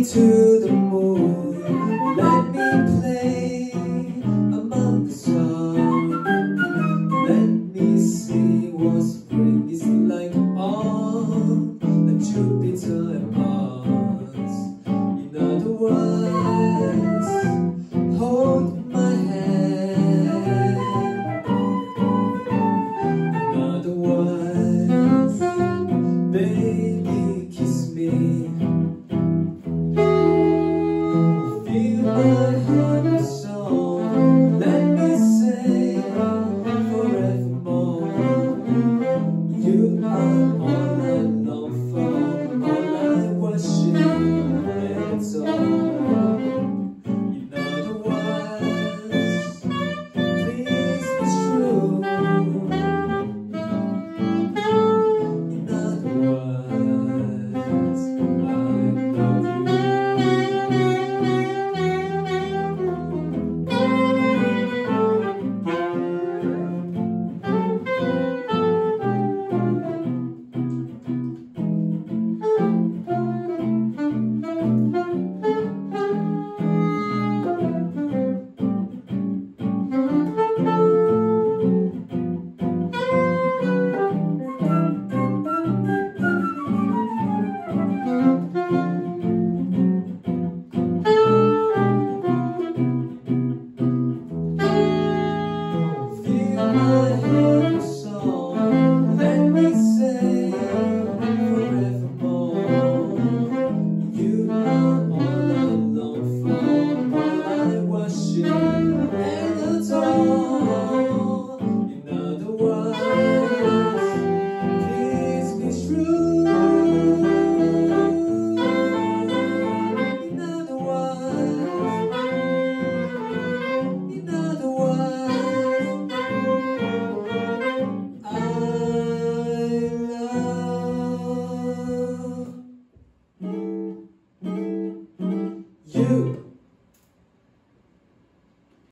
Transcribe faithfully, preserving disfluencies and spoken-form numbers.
to the moon, let me play among the stars. Let me see what spring is like on Jupiter and Mars. In other words, hold my hand. In other words, baby, kiss me. Feel my heart and soul. Let me say forevermore. You are all I long for, all I worship and adore. In other words, please be true. In other words, I love you. Feel my heart and soul. Let me say forevermore. You are all I long for, all I worship and adore. In other words, please be true. In other words, in other words, I love you.